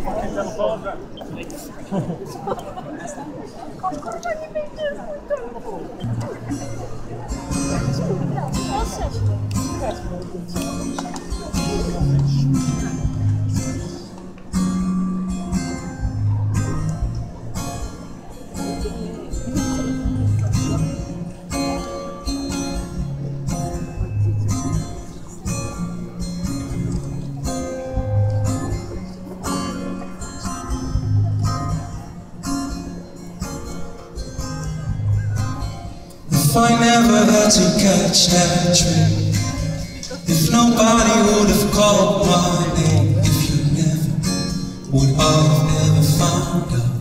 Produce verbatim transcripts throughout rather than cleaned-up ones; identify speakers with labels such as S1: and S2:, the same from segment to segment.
S1: If I never had to catch that train, if nobody would have called my name, if you never would have ever found out.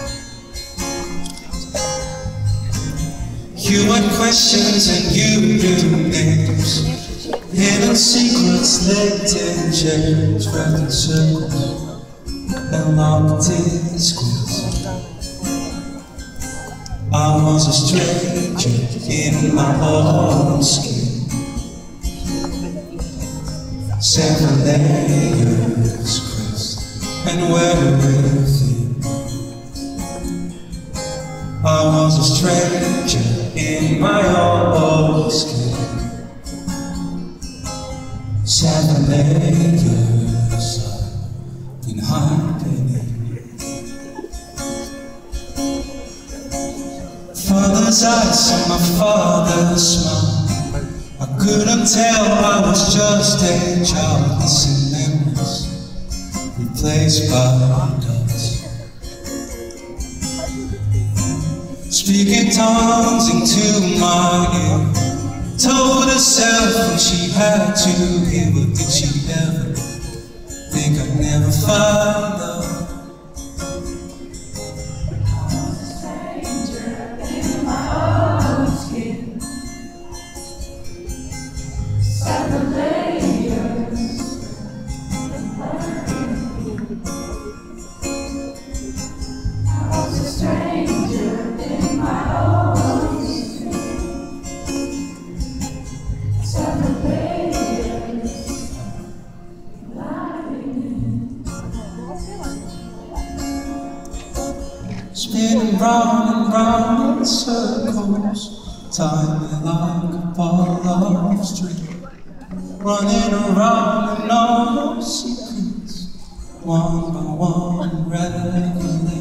S1: You had questions and you knew names, hidden secrets linked in chains, wrapped in circles and locked in squares. I was a stranger in my own skin, seven layers crossed and wearing within. I was a stranger in my own skin, seven layers I've been hiding in. Father's eyes and my father's smile, I couldn't tell I was just a child, missing memories replaced by dots. Speaking tongues into my ear, told herself when she had to hear, but did she ever think I'd never find love? Spinning round and round in circles, time me like a ball of string, running around in all those secrets, one by one, reveling.